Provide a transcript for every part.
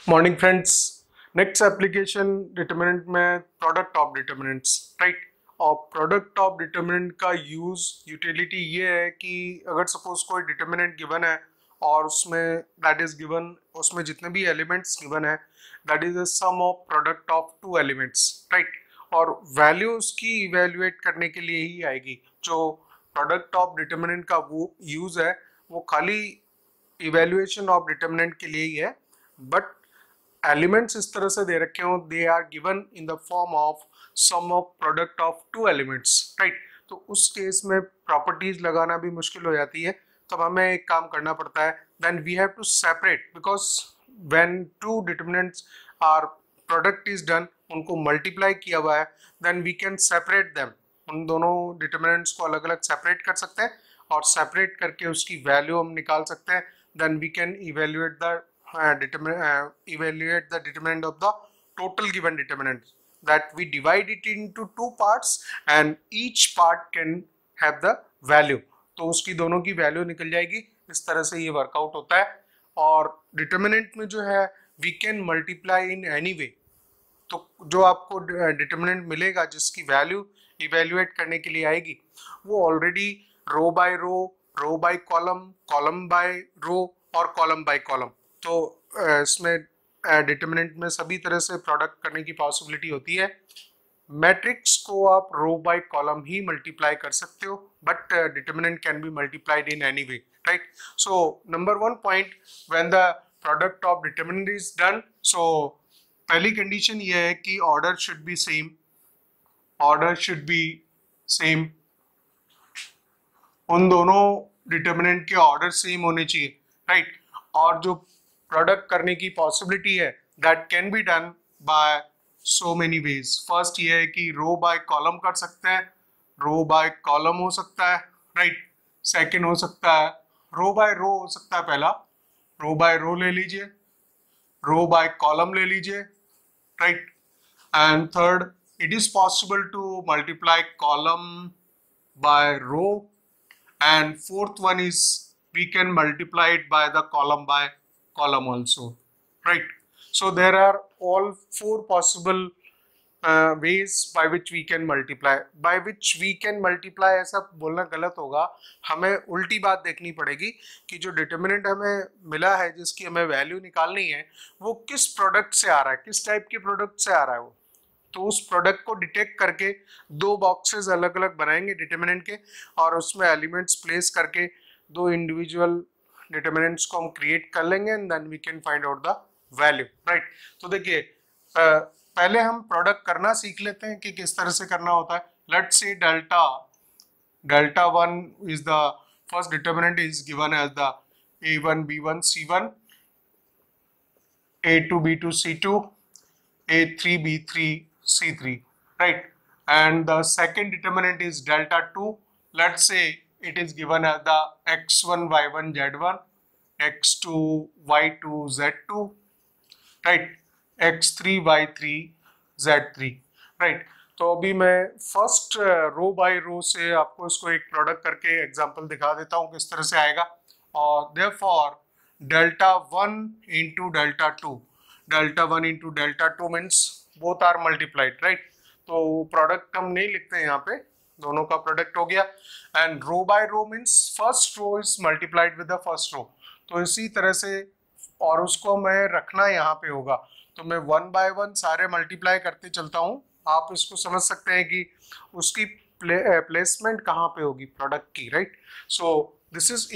Morning friends. Next application determinant में product of determinants, right. और product of determinant का use utility ये है कि अगर सपोज कोई डिटर्मिनेंट गिवन है और उसमें दैट इज गिवन, उसमें जितने भी एलिमेंट्स गिवन है that is a sum of product of two elements, right. और वैल्यू उसकी इवेल्युएट करने के लिए ही आएगी। जो प्रोडक्ट ऑफ डिटर्मिनेंट का वो यूज है वो खाली इवेल्युएशन ऑफ डिटर्मिनेंट के लिए ही है, बट एलिमेंट्स इस तरह से दे रखे हो, they are given in the form of sum of product of two elements, right. तो उस केस में प्रॉपर्टीज लगाना भी मुश्किल हो जाती है, तो हमें एक काम करना पड़ता है। Then we have to separate, because when two determinants are product is done, उनको मल्टीप्लाई किया हुआ है, then we can separate them. उन दोनों डिटर्मिनेंट्स को अलग अलग सेपरेट कर सकते हैं और सेपरेट करके उसकी वैल्यू हम निकाल सकते हैं। Then we can evaluate the evaluate the determinant of the total given determinant, that we divide it into two parts and each part can have the value। तो उसकी दोनों की वैल्यू निकल जाएगी। इस तरह से ये वर्कआउट होता है। और डिटर्मिनेंट में जो है we can multiply in any way. तो जो आपको डिटर्मिनेंट मिलेगा जिसकी वैल्यू इवेल्युएट करने के लिए आएगी वो already row by column, column by row और कॉलम बाय कॉलम। तो इसमें डिटर्मिनेंट में सभी तरह से प्रोडक्ट करने की पॉसिबिलिटी होती है। मैट्रिक्स को आप रो बाय कॉलम ही मल्टीप्लाई कर सकते हो, but determinant can be multiplied in any way, right. So number one point, when the product of determinant is done, so पहली कंडीशन ये है कि order should be same, order should be same. उन दोनों determinant के order same होने चाहिए, right. और जो प्रोडक्ट करने की पॉसिबिलिटी है that can be done by so many ways. First ये है कि रो बाय कॉलम कर सकते हैं, रो बाय कॉलम हो सकता है, राइट। सेकंड हो सकता है रो बाय रो हो सकता है, पहला रो बाय रो ले लीजिए, रो बाय कॉलम ले लीजिए, right. And third, it is possible to multiply column by row, and fourth one is we can multiply it by the column by column also, right? So there are all four possible ways by which we can multiply। by which we can multiply ऐसा बोलना गलत होगा, हमें उल्टी बात देखनी पड़ेगी कि जो डिटर्मिनेंट हमें मिला है जिसकी हमें वैल्यू निकालनी है वो किस प्रोडक्ट से आ रहा है, किस टाइप के प्रोडक्ट से आ रहा है वो। तो उस प्रोडक्ट को डिटेक्ट करके दो बॉक्सेस अलग अलग बनाएंगे डिटर्मिनेंट के, और उसमें एलिमेंट्स प्लेस करके दो इंडिविजुअल डिटर्मिनेंट्स को हम क्रिएट कर लेंगे and then we can find out the value, right. तो देखिए पहले हम प्रोडक्ट करना सीख लेते हैं कि किस तरह से करना होता है। Let's say delta one is the first determinant is given as the a1 b1 c1, a2 b2 c2, a3 b3 c3, right। And the second determinant is delta 2. Let's say it is given as the x1 y1 z1, x2 y2 z2, right, x3 y3 z3, right। तो अभी मैं first row by रो से आपको इसको एक product करके example दिखा देता हूँ किस तरह से आएगा। और therefore delta 1 into delta 2, delta 1 into delta 2 means both are multiplied, right। तो प्रोडक्ट हम नहीं लिखते हैं यहाँ पे, दोनों का प्रोडक्ट हो गया। And row by row means first row is multiplied with the first row. तो इसी तरह से, और उसको मैं रखना यहाँ पे होगा, तो मैं वन बाय वन सारे मल्टीप्लाई करते चलता हूँ। आप इसको समझ सकते हैं कि उसकी प्लेसमेंट कहाँ पे होगी प्रोडक्ट की, right. So this is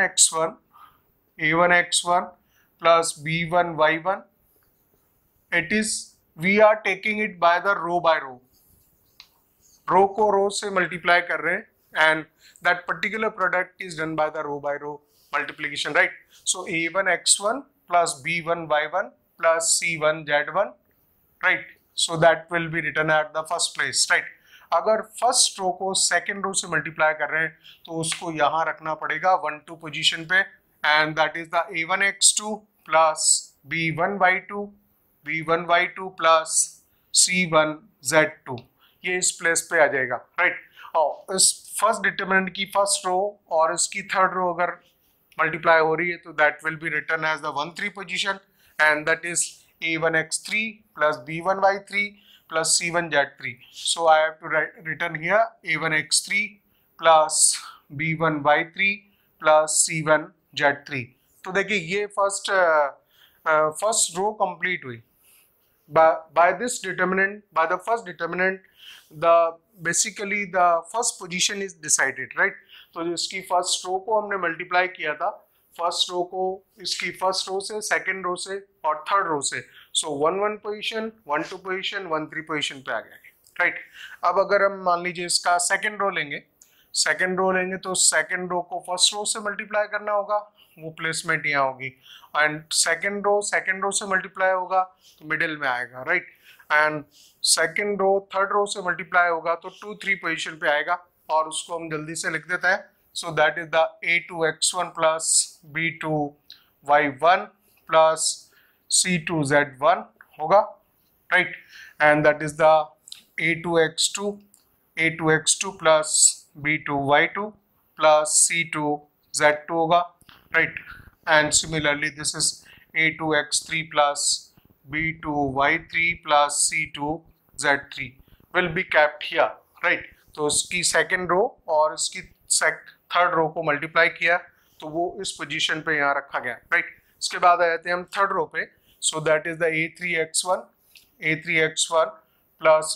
a1 x1 plus b1 y1, it is we are taking it by the row by row को रो से मल्टीप्लाई कर रहे हैं and that particular product is done by the row by row multiplication, right. So a1 x1 plus b1 y1 plus c1 z1, right. So that will be written at the first place, right. अगर first row को second रो से multiply कर रहे हैं तो उसको यहाँ रखना पड़ेगा 1 2 पोजीशन पे, and that is the a1 x2 plus b1 y2 plus c1 z2, ये इस प्लेस पे आ जाएगा, राइट। और इस फर्स्ट डिटर्मिनेंट की फर्स्ट रो और इसकी थर्ड रो अगर मल्टीप्लाई हो रही है तो that will be written as the 1 3 position, and that is a1x3 plus b1y3 plus c1z3. So I have to written here a1x3 plus b1y3 plus c1z3. तो देखिए ये फर्स्ट रो कंप्लीट हुई. By this determinant, by the first determinant, basically the first position is decided, right? तो इसकी first row को हमने multiply किया था, फर्स्ट रो को इसकी फर्स्ट रो से, सेकंड रो से और थर्ड रो से. सो 1-1 पोजीशन, 1-2 पोजीशन, 1-3 पोजीशन पे आ गया, राइट? अब अगर हम मान लीजिए इसका सेकंड रो लेंगे तो सेकंड रो को फर्स्ट रो से मल्टीप्लाई करना होगा, वो प्लेसमेंट यहाँ होगी. एंड सेकंड रो से मल्टीप्लाई होगा तो मिडिल में आएगा, right? And second row third row से मल्टीप्लाई होगा तो 2-3 पोजीशन पे आएगा, और उसको हम जल्दी से लिख देते हैं. So that is the a2x1 plus b2y1 plus c2z1 होगा, right? And that is the a2x2 plus b2y2 plus c2z2 होगा, right? And similarly this is a2x3 plus b2y3 plus c2z3 will be kept here, right? तो उसकी second row और इसकी third row को multiply किया तो वो इस पोजीशन पे यहाँ रखा गया, राइट? इसके बाद आ जाते हैं हम थर्ड रो पे. So that is the a3x1 plus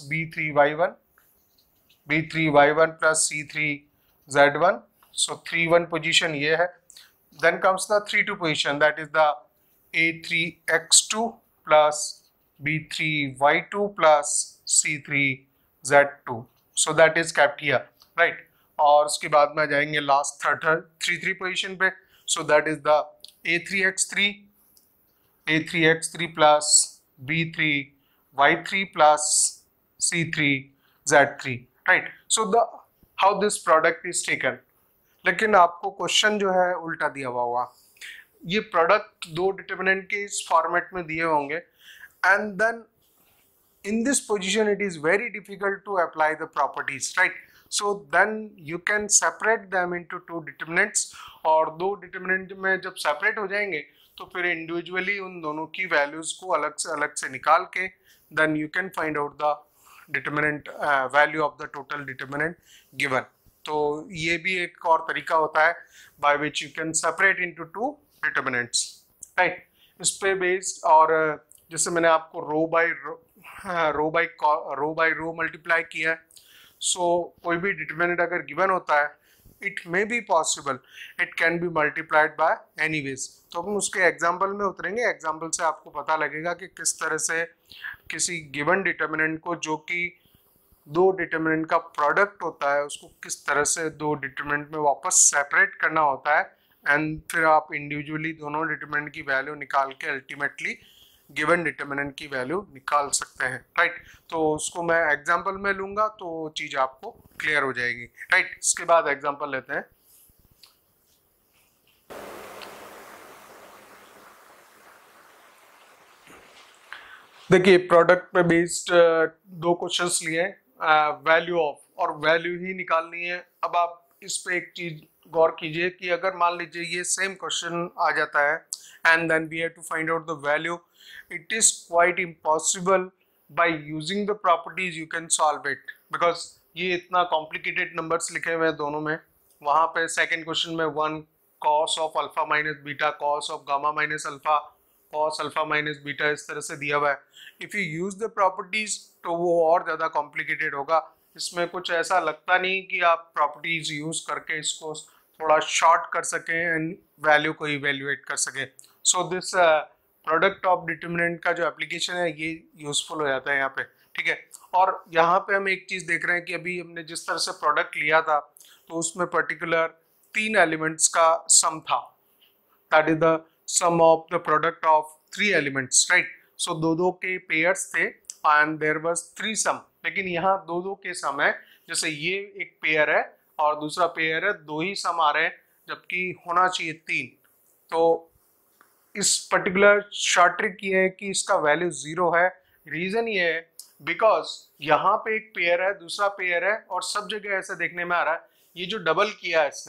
b3y1 plus c3z1. So 3-1 position ये है. Then comes the 3-2 position, that is the a3x2 plus b3y2 plus c3z2. So that is kept here, right? और उसके बाद में जाएंगे last 3-3 position पे. So that is the a3x3 plus b3y3 plus c3z3, right? So how this product is taken. लेकिन आपको question जो है उल्टा दिया हुआ होगा. ये प्रोडक्ट दो डिटरमिनेंट के इस फॉर्मेट में दिए होंगे, and then in this position it is very difficult to apply the properties, right? So then you can separate them into 2 determinants, और 2 डिटरमिनेंट में जब सेपरेट हो जाएंगे तो फिर इंडिविजुअली उन दोनों की वैल्यूज को अलग से निकाल के then you can find out the determinant value of the total determinant given. तो ये भी एक और तरीका होता है by which you can separate into 2 determinants, right? इस पे बेस्ड, और जैसे मैंने आपको रो बाय रो मल्टीप्लाई किया है. सो कोई भी डिटरमिनेंट अगर गिवन होता है it may be possible it can be multiplied by anyways. तो हम उसके एग्जाम्पल में उतरेंगे. एग्जाम्पल से आपको पता लगेगा कि किस तरह से किसी गिवन डिटरमिनेंट को, जो कि 2 डिटरमिनेंट का प्रोडक्ट होता है, उसको किस तरह से 2 डिटरमिनेंट में वापस सेपरेट करना होता है, एंड फिर आप इंडिविजुअली दोनों डिटरमिनेंट की वैल्यू निकाल के अल्टीमेटली गिवन डिटरमिनेंट की वैल्यू निकाल सकते हैं, राइट? तो उसको मैं एग्जांपल में लूंगा तो चीज आपको क्लियर हो जाएगी, राइट? इसके बाद एग्जांपल लेते हैं. देखिए प्रोडक्ट पे बेस्ड 2 क्वेश्चंस लिए, वैल्यू ऑफ, और वैल्यू ही निकालनी है. अब आप इस पे एक चीज गौर कीजिए कि अगर मान लीजिए ये सेम क्वेश्चन आ जाता है and then we have to find out the value, it is quite impossible. By using the properties you can solve it, because ये इतना कॉम्प्लिकेटेड नंबर्स लिखे हुए हैं दोनों में. वहां पे सेकेंड क्वेश्चन में 1 cos of alpha minus beta, cos of gamma minus alpha, cos alpha minus beta, इस तरह से दिया हुआ है. If you use the properties तो वो और ज्यादा कॉम्प्लिकेटेड होगा. इसमें कुछ ऐसा लगता नहीं कि आप प्रॉपर्टीज यूज करके इसको थोड़ा शॉर्ट कर सकें एंड वैल्यू को इवेल्युएट कर सकें. So this product of determinant का जो एप्लीकेशन है ये यूजफुल हो जाता है यहाँ पे, ठीक है? और यहाँ पे हम एक चीज देख रहे हैं कि अभी हमने जिस तरह से प्रोडक्ट लिया था तो उसमें पर्टिकुलर 3 एलिमेंट्स का सम था, that is the sum of the product of 3 elements, right? So 2-2 के पेयर्स थे एंड देयर वाज 3 सम. लेकिन यहाँ 2-2 के सम है, जैसे ये एक पेयर है और दूसरा पेयर है, 2 ही सम आ रहे हैं जबकि होना चाहिए 3. तो इस पर्टिकुलर शॉर्ट ट्रिक ये है कि इसका वैल्यू 0 है. रीजन ये है बिकॉज यहाँ पे एक पेयर है, दूसरा पेयर है, और सब जगह ऐसा देखने में आ रहा है ये जो डबल किया है इसने,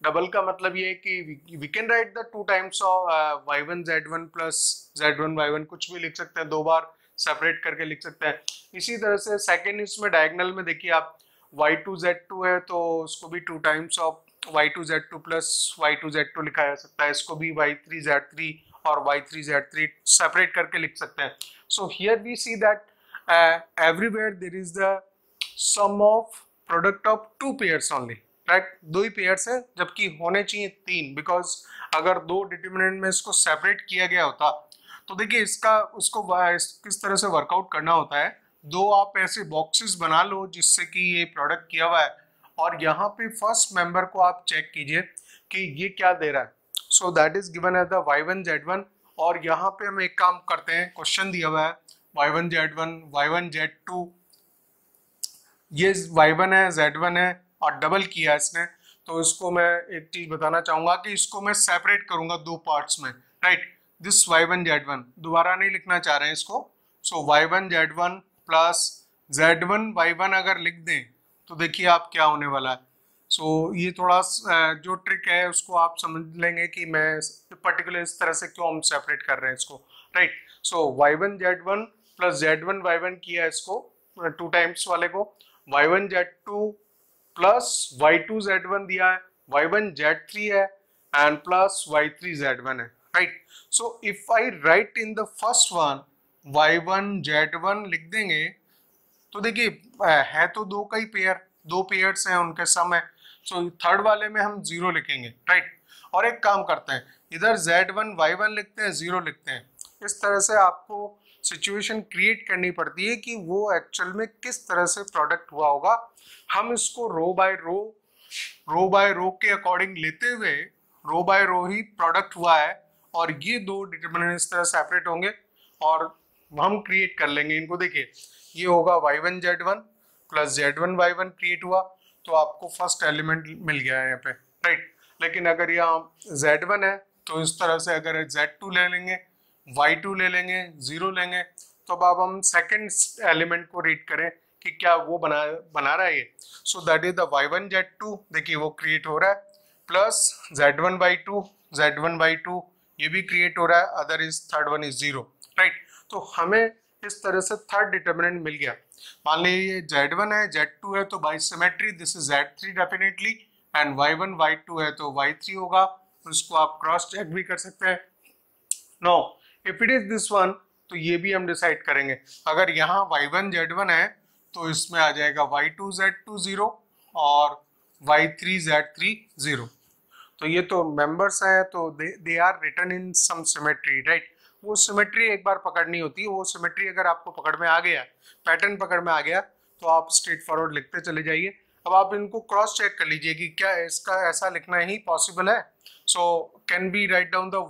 डबल का मतलब ये है कि we can write the 2 times of y1 z1 plus z1 y1, कुछ भी लिख सकते हैं, 2 बार सेपरेट करके लिख सकते हैं। इसी तरह से सेकेंड इसमें डायगोनल में देखिए आप y2 z2 है तो उसको भी 2 times of y2 z2 plus y2 z2 लिखा जा सकता है। इसको भी y3 z3 और y3 z3 सेपरेट करके लिख सकते हैं। So here we see that everywhere there is the sum of product of 2 pairs only, right, 2 ही पेयर्स है, जबकि होने चाहिए 3, बिकॉज अगर 2 डिटरमिनेंट में इसको सेपरेट किया गया होता तो देखिए इसका उसको किस तरह से वर्कआउट करना होता है। 2 आप ऐसे बॉक्सेस बना लो जिससे कि ये प्रोडक्ट किया हुआ है, और यहाँ पे फर्स्ट मेंबर को आप चेक कीजिए कि ये क्या दे रहा है। So that is given as the y1 z1, और यहाँ पे हम एक काम करते हैं, क्वेश्चन दिया हुआ है y1 z1 y1 z2, ये y1 है z1 है और डबल किया इसने, तो इसको मैं एक चीज बताना चाहूंगा कि इसको मैं सेपरेट करूंगा 2 पार्ट्स में, राइट। दिस y1 z1 दोबारा नहीं लिखना चाह रहे हैं इसको, सो y1 z1 plus z1 y1 अगर लिख दें तो देखिए आप क्या होने वाला है। सो ये थोड़ा जो ट्रिक है उसको आप समझ लेंगे कि मैं पर्टिकुलर इस तरह से क्यों हम सेपरेट कर रहे हैं इसको, राइट। सो y1 z1 plus z1 y1 किया इसको 2 टाइम्स वाले को, y1 z2 plus y2 z1 दिया है, y1 z3 है एंड प्लस y3 z1 है, right. So if I write in the first one y1 z1 लिख देंगे तो देखिए है तो 2 का ही पेयर, 2 पेयर्स हैं उनके सम है, सो थर्ड वाले में हम 0 लिखेंगे, राइट। और एक काम करते हैं, इधर z1 y1 लिखते हैं, 0 लिखते हैं। इस तरह से आपको सिचुएशन क्रिएट करनी पड़ती है कि वो एक्चुअल में किस तरह से प्रोडक्ट हुआ होगा। हम इसको रो बाय रो के अकॉर्डिंग लेते हुए रो बाय रो ही प्रोडक्ट हुआ है, और ये 2 डिटरमिनेंट इस तरह सेपरेट होंगे और हम क्रिएट कर लेंगे इनको। देखिए ये होगा y1 z1 plus z1 y1 create हुआ, तो आपको फर्स्ट एलिमेंट मिल गया है यहाँ पे, राइट। लेकिन अगर यहाँ z1 है तो इस तरह से अगर z2 ले लेंगे, y2 ले लेंगे, 0 लेंगे, तो अब हम सेकंड एलिमेंट को रीड करें कि क्या वो बना रहा है ये। सो that is the y1 z2, देखिए वो क्रिएट हो रहा है, प्लस z1 y2 ये भी क्रिएट हो रहा है, other is third one is 0, right. तो हमें इस तरह से थर्ड डिटरमिनेंट मिल गया। मान लीजिए z1 है z2 है तो by symmetry this is z3 definitely, and y1 y2 है तो y3 होगा, उसको आप क्रॉस चेक भी कर सकते हैं। No if it is this one तो ये भी हम डिसाइड करेंगे, अगर यहाँ y1 z1 है तो इसमें आ जाएगा y2 z2 0 और y3 z3 0। तो ये तो मेंबर्स हैं तो they are written in some symmetry, right. वो सिमेट्री एक बार पकड़नी होती है, वो सिमेट्री अगर आपको पकड़ में आ गया, पैटर्न पकड़ में आ गया, तो आप स्ट्रेट फॉरवर्ड लिखते चले जाइए। अब आप इनको क्रॉस चेक कर लीजिए कि क्या इसका ऐसा लिखना ही पॉसिबल है। So can be write down the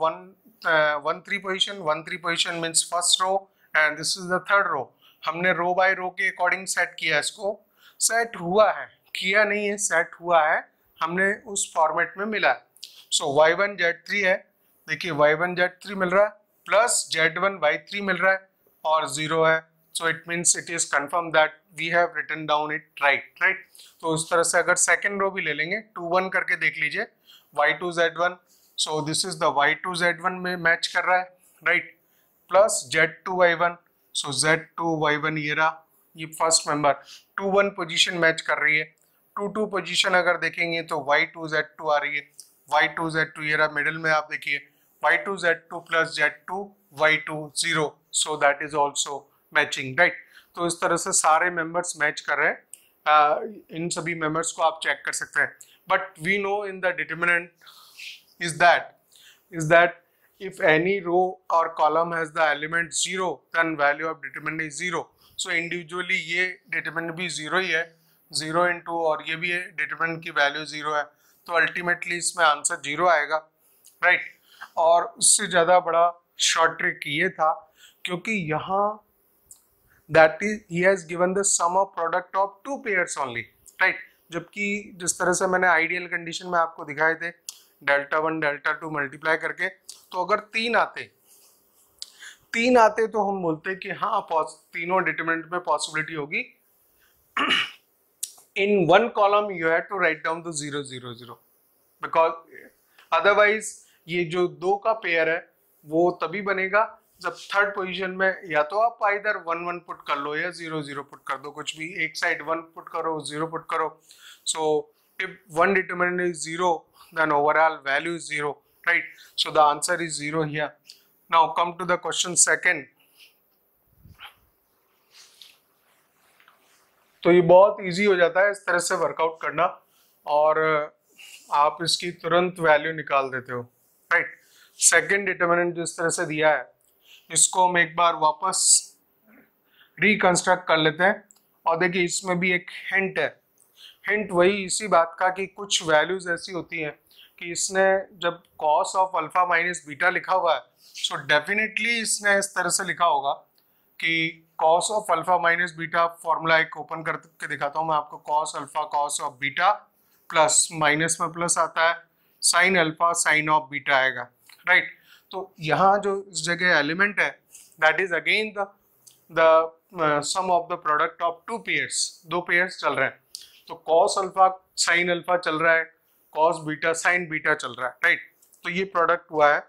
1 3 position means first row and this is the third row. हमने रो बाय रो के अकॉर्डिंग सेट किया, इसको सेट हुआ है, किया नहीं है, सेट हुआ है, हमने उस फॉर्मेट में मिला है। सो y1 z3 है, देखिए y1 z3 मिल रहा है, प्लस z1 y3 मिल रहा है और 0 है, so it means it is confirm that we have written down it right. तो उस तरह से अगर सेकंड रो भी ले लेंगे 2 1 करके देख लीजिए, y2 z1, so this is the y2 z1 में मैच कर रहा है, राइट, प्लस z2 y1, सो z2 y1 ये रहा, ये फर्स्ट मेंबर 2 1 पोजीशन मैच कर रही है। 2 2 पोजीशन अगर देखेंगे तो y2 z2 आ रही है, y2 z2 ये रहा मिडिल में, आप देखिए y2 z2 plus z2 y2 0, so that is also matching, right. तो इस तरह से सारे मेंबर्स मैच कर रहे हैं, इन सभी मेंबर्स को आप चेक कर सकते हैं। But we know in the determinant is that if any row or column has the element 0 then value of determinant is 0. so individually ये determinant भी 0 ही है, 0 into और ये भी है determinant की value 0 है, तो ultimately इसमें आंसर 0 आएगा, right। और उससे ज़्यादा बड़ा short trick ये था क्योंकि यहाँ that is he has given the sum of product of 2 pairs only, right। जबकि जिस तरह से मैंने ideal condition में आपको दिखाए थे डेल्टा 1 डेल्टा 2 मल्टीप्लाई करके, तो अगर 3 आते तो हम बोलते कि हाँ तीनों डिटरमिनेंट में पॉसिबिलिटी होगी। In one column you have to write down the 0 0 0, because otherwise ये जो दो का पेयर है वो तभी बनेगा जब थर्ड पोजीशन में या तो आप आइदर 1 1 पुट कर लो या 0 0 पुट कर दो, कुछ भी, एक साइड 1 पुट करो 0 पुट करो. So if one determinant is 0 then overall value is 0, right? So the answer is 0 here. Now come to the question second. तो ये बहुत इजी हो जाता है इस तरह से वर्कआउट करना और आप इसकी तुरंत वैल्यू निकाल देते हो, राइट? सेकंड डिटरमिनेंट जिस तरह से दिया है इसको हम एक बार वापस रिकंस्ट्रक्ट कर लेते हैं और देखिए इसमें भी एक हिंट है. हिंट वही इसी बात का कि कुछ वैल्यूज ऐसी होती हैं कि इसने जब cos of alpha minus beta लिखा हुआ है सो डेफिनेटली इसने इस तरह से लिखा होगा कि cos of alpha minus beta, formula एक ओपन करके दिखाता हूं मैं आपको. Cos alpha cos of beta plus minus में प्लस आता है, sine alpha sine of beta आएगा, राइट? तो यहाँ जो इस जगह एलिमेंट है that is again the sum of the product of two pairs. दो पेयर्स चल रहे हैं तो कॉस अल्फा साइन अल्फा चल रहा है, कॉस बीटा साइन बीटा चल रहा है, राइट? तो ये प्रोडक्ट हुआ है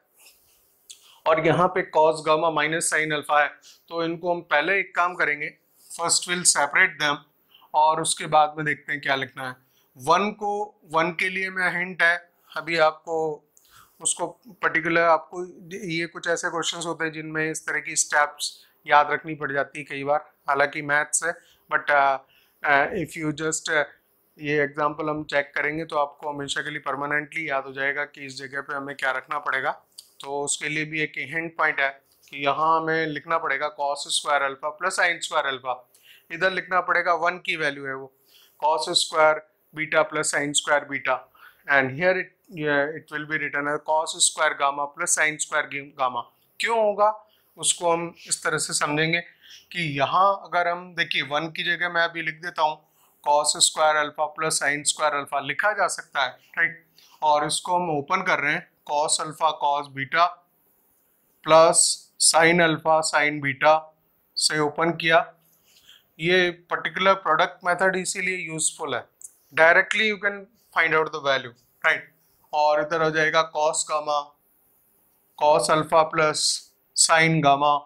और यहाँ पे cos gamma minus sine alpha है. तो इनको हम पहले एक काम करेंगे, फर्स्ट विल सेपरेट देम और उसके बाद में देखते हैं क्या लिखना है. वन के लिए मैं हिंट है अभी आपको उसको पर्टिकुलर, आपको ये कुछ ऐसे क्वेश्चंस होते हैं जिनमें इस तरह की स्टेप्स याद रखनी पड़ जाती है कई बार, हालांकि मैथ्स है बट इफ यू जस्ट ये एग्जांपल हम चेक करेंगे तो आपको हमेशा के लिए परमानेंटली याद हो जाएगा कि इस जगह पे हमें क्या रखना पड़ेगा. तो उसके लिए भी एक हिंट पॉइंट है कि यहाँ हमें लिखना पड़ेगा cos square alpha plus sine square alpha. इधर लिखना पड़ेगा 1 की वैल्यू है वो cos square beta plus sine square beta, and here it will be written as cos square gamma plus sine square gamma. क्यों होगा उसको हम इस तरह से समझेंगे कि यहाँ अगर हम देखिए 1 की जगह मैं अभी लिख देता हूँ cos square alpha plus sine square alpha लिखा जा सकता है, राइट? और इसको हम ओपन कर रहे हैं cos alpha cos beta plus sine alpha sine beta से ओपन किया. ये पर्टिकुलर प्रोडक्ट मेथड इसीलिए यूजफुल है, directly you can find out the value, right? और इधर हो जाएगा cos gamma cos alpha plus sine gamma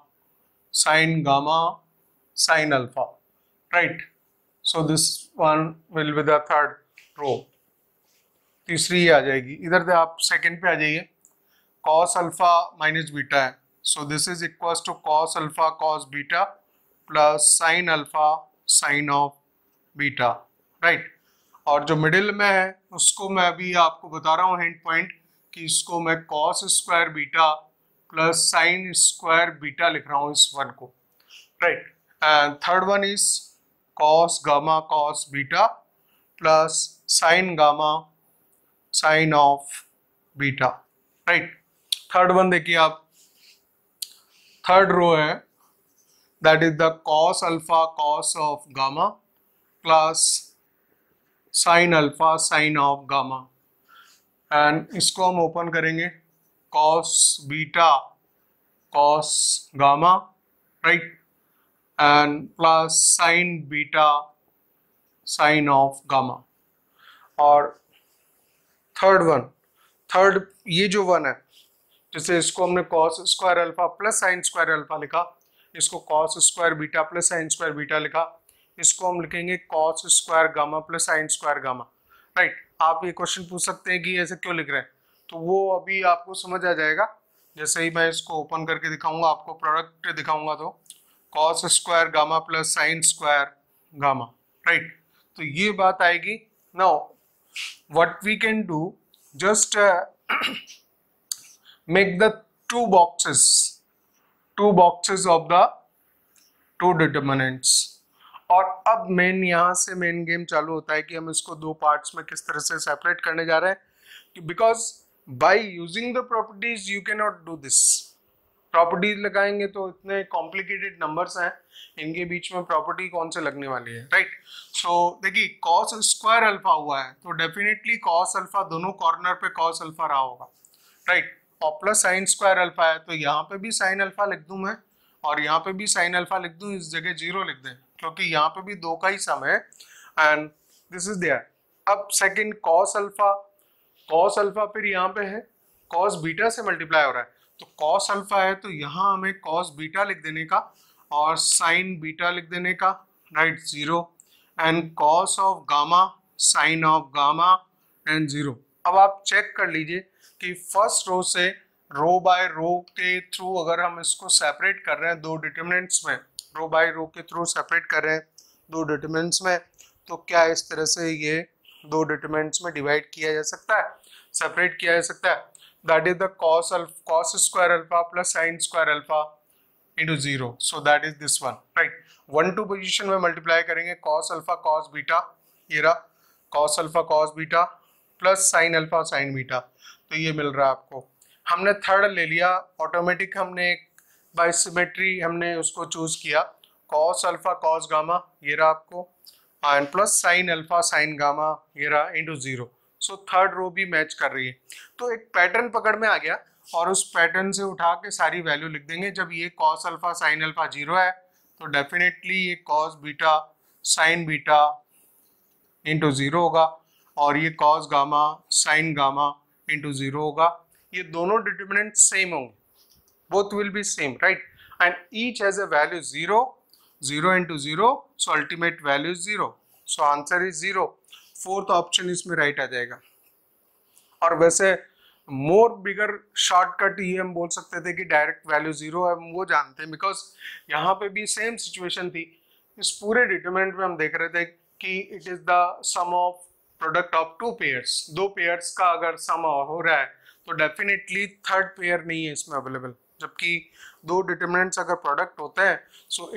sine alpha, right? So this one will be the third row. तीसरी आ जाएगी, इधर से आप सेकंड पे आ जाइए. कॉस अल्फा माइनस बीटा है so this is equals to cos alpha cos beta plus sine alpha sine of beta, right? और जो मिडिल में है उसको मैं अभी आपको बता रहा हूँ हिंट पॉइंट कि इसको मैं cos square beta plus sine square beta लिख रहा हूँ इस वन को, right? And third one is cos gamma cos beta plus sine gamma sine of beta, right? Third one देखिए आप, थर्ड रो है that is the cos alpha cos of gamma plus sine alpha sine of gamma, and इसको हम open करेंगे cos beta cos gamma, right? And plus sine beta sine of gamma. और third ये जो one है जैसे इसको हमने cos square alpha plus sine square alpha लिखा, इसको cos square beta plus sine square beta लिखा, इसको हम लिखेंगे cos square gamma plus sine square gamma, right? आप ये क्वेश्चन पूछ सकते हैं कि ऐसे क्यों लिख रहे हैं, तो वो अभी आपको समझ आ जाएगा जैसे ही मैं इसको ओपन करके दिखाऊंगा, आपको प्रोडक्ट दिखाऊंगा. तो cos square gamma plus sine square gamma, right? तो ये बात आएगी. Now what we can do, just make the two boxes of the two determinants. और अब यहाँ से मेन गेम चालू होता है कि हम इसको दो पार्ट्स में किस तरह से सेपरेट करने जा रहे हैं, because by using the properties you can not do this. Properties लगाएंगे तो इतने कॉम्प्लिकेटेड नंबर्स हैं, इनके बीच में प्रॉपर्टी कौन से लगने वाली है, राइट? सो देखिए कॉस स्क्वायर अल्फा हुआ है तो डेफिनेटली कॉस अल्फा दोनों कॉर्नर पे कॉस अल्फा रहा होगा, राइट? और प्लस साइन स्क्वायर अल्फा है तो यहाँ पे भी साइन अल्फा लिख दूं मैं और यहाँ पे भी साइन अल्फा लिख दूं, इस जगह 0 लिख दें क्योंकि यहाँ पे भी दो का ही सम है एंड दिस इज देयर. अब second cos alpha cos alpha फिर यहाँ पे है कॉस बीटा से मल्टीप्लाई हो रहा है, तो कॉस अल्फा है तो यहाँ हमें कॉस बीटा लिख देने का और साइन बीटा लिख देने का, right, 0, and cos of gamma sine of gamma and 0। अब आप चेक कर लीजिए कि फर्स्ट रो से रो बाय रो के थ्रू अगर हम इसको सेपरेट कर रहे हैं दो डिटरमिनेंट्स में, रो बाय रो के थ्रू सेपरेट कर रहे हैं दो डिटरमिनेंट्स में, तो क्या इस तरह से ये दो डिटरमिनेंट्स में डिवाइड किया जा सकता है, सेपरेट किया जा सकता है। That is the cos square alpha plus sine square alpha into 0, so that is this one, right। 1-2 position में मल्टीप्लाई करेंगे cos अल्फा cos बीटा, ये रहा cos alpha cos beta plus sine alpha sine beta, तो ये मिल रहा है आपको। हमने थर्ड ले लिया ऑटोमेटिक, हमने एक बाय सिमेट्री हमने उसको चूज किया, cos अल्फा cos गामा ये रहा आपको, and plus sine alpha sine gamma ये रहा इंटू 0। सो थर्ड रो भी मैच कर रही है, तो एक पैटर्न पकड़ में आ गया और उस पैटर्न से उठा के सारी वैल्यू लिख देंगे। जब ये cos अल्फा साइन अल्फा 0 है तो डेफिनेटली ये cos beta sine beta into 0 होगा और ये cos gamma sine gamma into 0 होगा। ये दोनों डिटरमिनेंट सेम होंगे, both will be same, right, and each has a value 0, 0 into 0, so ultimate value is 0, so answer is 0। Fourth option इसमें right आ जाएगा। और वैसे मोर बिगर शॉर्टकट ये हम बोल सकते थे कि डायरेक्ट वैल्यू 0 है, हम वो जानते हैं बिकॉज यहाँ पे भी सेम सिचुएशन थी। इस पूरे डिटरमिनेंट में हम देख रहे थे कि it is the sum of product of two pairs, दो पेयर्स का अगर सम हो रहा है तो डेफिनेटली थर्ड पेयर नहीं है इसमें अवेलेबल, जबकि दो डिटरमिनेंट्स अगर प्रोडक्ट होते हैं so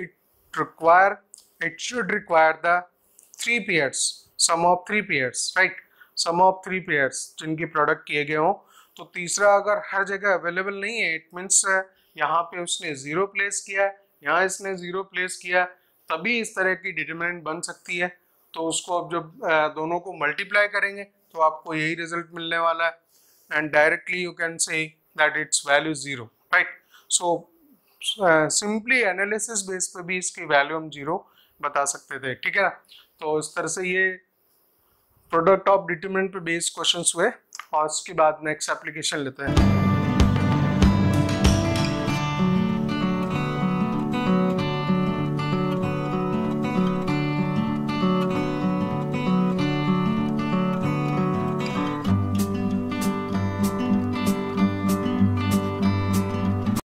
it should require the three pairs, sum of three pairs, right, sum of three pairs जिनकी प्रोडक्ट किए गए हों। तो तीसरा अगर हर जगह अवेलेबल नहीं है, इट मीन्स यहाँ पे उसने 0 प्लेस किया है, यहाँ इसने 0 प्लेस किया, तभी इस तरह की डिटरमिनेंट बन सकती है। तो उसको अब जब दोनों को मल्टीप्लाई करेंगे तो आपको यही रिजल्ट मिलने वाला है, and directly you can say that its value 0, right. So simply analysis base पे भी इसकी वैल्यू हम 0 बता सकते थे, ठीक है ना। तो इस तरह से ये प्रोडक्ट ऑफ डिटरमिनेंट पे बेस्ड क्वेश्चंस हुए और उसके बाद नेक्स्ट एप्लीकेशन लेते हैं।